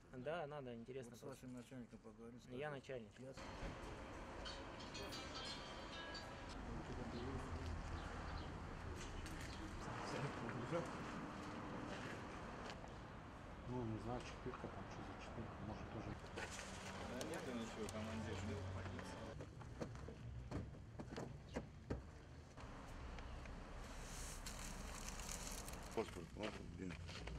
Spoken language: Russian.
Да, надо, интересно. Вот с вашим начальником поговорить. Я начальник. Ясно. Ну, не знаю, четырка там, что за четырка, может тоже. Да нет, ничего, командир, нет. Паспорт, где?